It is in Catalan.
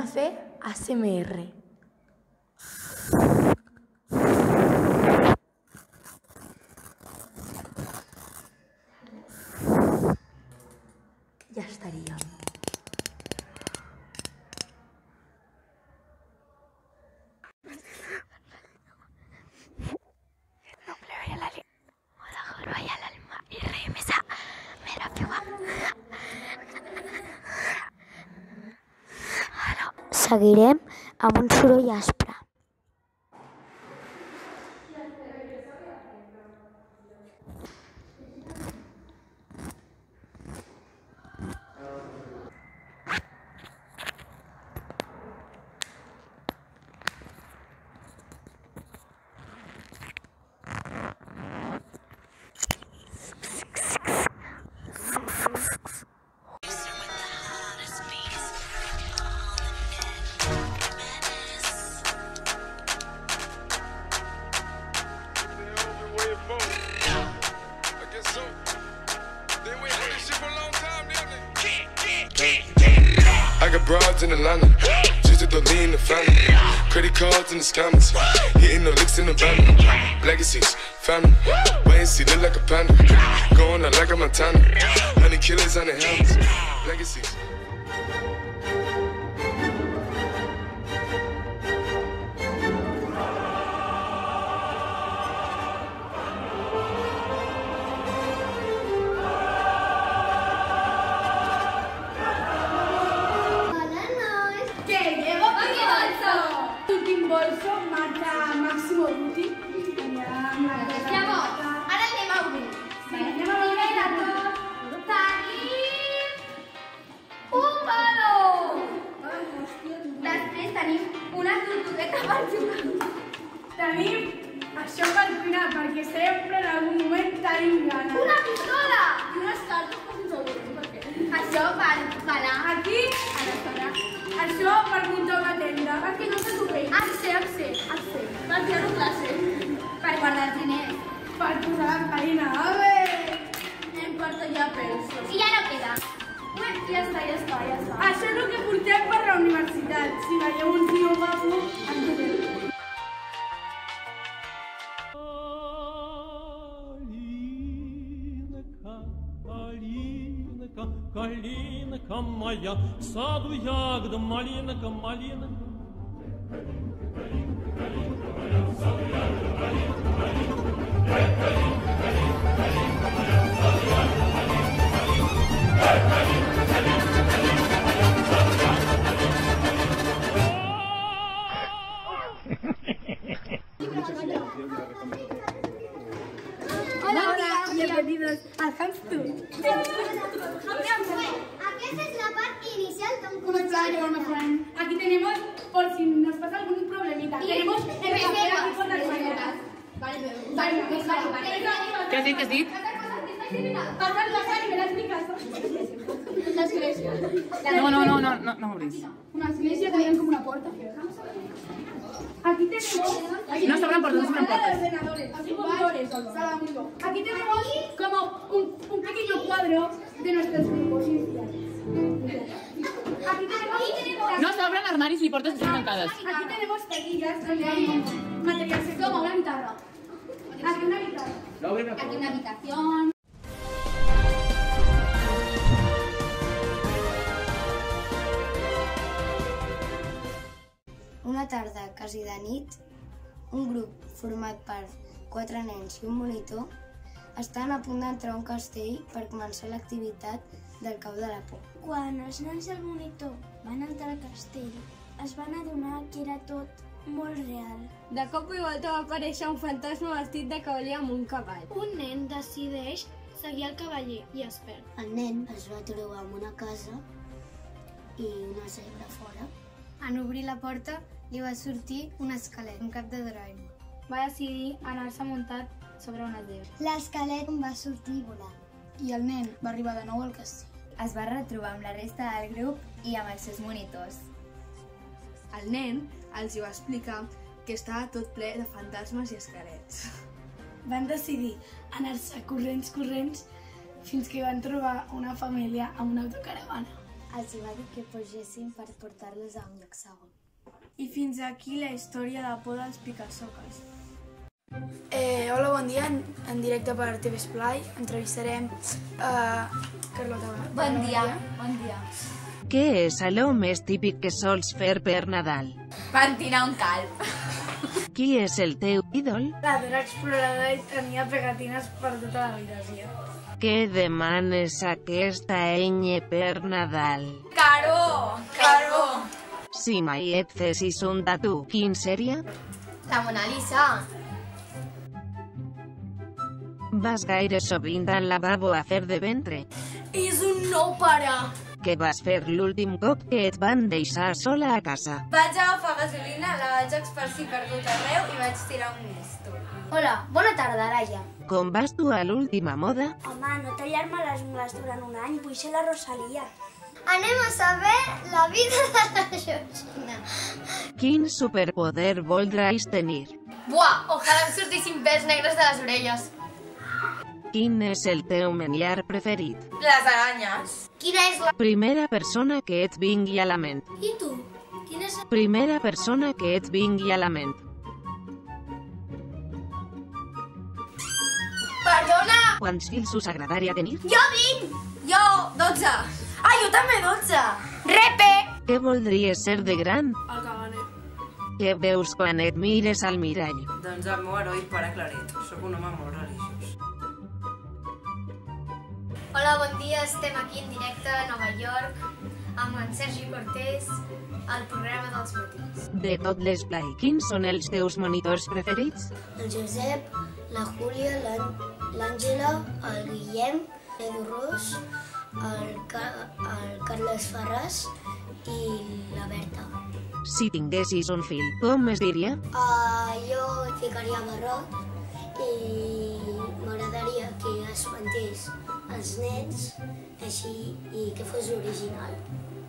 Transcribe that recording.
a fer ASMR. Ja estaríem. Seguirem amb un soroll aspre. I got broads in Atlanta, just to lean the family. Credit cards in the scammers, hitting the licks in the van. Legacies, family, wait and see, look like a panda. Going out like a Montana, honey killers on the helmets. Legacies. Tenim això per cuinar, perquè sempre en algun moment tenim gana. Una pistola! I unes cartes per sense obrir, per què? Això per anar aquí a restaurar. Això per muntar una tenda. Perquè no se t'ho veig. Accé. Per fer-ho classe. Per guardar els diners. Per posar la farina. A veure! Em porto ja pesos. I ja no queda. Ja està. Això és el que portem per la universitat. Si veieu un tio guapo, ens ho veu. Калинка моя, в саду ягода, малинка. Hola, bienvenidos al Hamster. Aquesta és la part inicial d'un Aquí tenemos, por si nos pasa algún problemita, tenemos el papel aquí con las maneras. Què has dit? Pasar y me las explicas. No m'obris. Una iglesia que veían como una puerta. Aquí tenemos... No s'obren portes. Ordenadores. Aquí tenemos como un pequeño cuadro de nuestros grupos iniciales. Aquí tenemos... No s'obren armaris ni portes tancades. Aquí tenemos taquillas donde hay material seco. Como una guitarra. Aquí una guitarra. Aquí una habitación. Una tarda quasi de nit, un grup format per 4 nens i un monitor estan a punt d'entrar a un castell per començar l'activitat del cau de la por. Quan els nens del monitor van entrar al castell, es van adonar que era tot molt real. De cop i volta va aparèixer un fantasma vestit de cavaller amb un cavall. Un nen decideix seguir el cavaller i es perd. El nen es va trobar amb una casa i una zebra fora. En obrir la porta li va sortir un esquelet, un cap de Doraemon. Va decidir anar-se muntat sobre una zebra. L'esquelet va sortir volant. I el nen va arribar de nou al castell. Es va retrobar amb la resta del grup i amb els seus monitors. El nen els hi va explicar que estava tot ple de fantasmes i esquelets. Van decidir anar-se corrents fins que van trobar una família amb una autocaravana. els va dir que pugessin per portar-los a un lloc segur. I fins aquí la història de por dels picasoques. Hola, bon dia. En directe per TV Esplai entrevistarem a Carlota. Bon dia. Bon dia. Què és allò més típic que sols fer per Nadal? Pentinar un calb. Qui és el teu ídol? La Dora Exploradora i tenia pegatines per tota l'habitació. Què demanes aquesta enya per Nadal? Carbó! Carbó! Si mai et fessis un tatu, quin seria? La Mona Lisa. Vas gaire sovint al lavabo a fer de ventre? És un no pare. Què vas fer l'últim cop que et van deixar sola a casa? Vaig agafar gasolina, la vaig esparcir per tot arreu i vaig tirar un misto. Hola, bona tarda, Laia. Com vas tu a l'última moda? Home, no tallar-me les ungles durant un any, vull ser la Rosalia. Anem a saber la vida de la Georgina. Quin superpoder voldrais tenir? Buah, ojalà em sortissin pèls negres de les orelles. Quin és el teu menjar preferit? Les aranyes. Quina és la... Primera persona que et vingui a la ment. I tu? Quina és... Primera persona que et vingui a la ment. Perdona! Quants fills us agradaria tenir? Jo 20! Jo 12! Ah, jo també 12! Repe! Què voldries ser de gran? El caganer. Què veus quan et mires al mirall? Doncs el meu heroi pare Claret. Soc un home molt religiós. Hola, bon dia. Estem aquí en directe a Nova York amb en Sergi Cortés al programa dels matins. De tot l'esplai, quins són els teus monitors preferits? El Josep, la Júlia, l'Àngela, el Guillem, l'Edu Ros, el Carles Ferraz i la Berta. Si tinguessis un fill, com es diria? Jo et ficaria Barrot i m'agradaria que espantés els nens així i que fos original.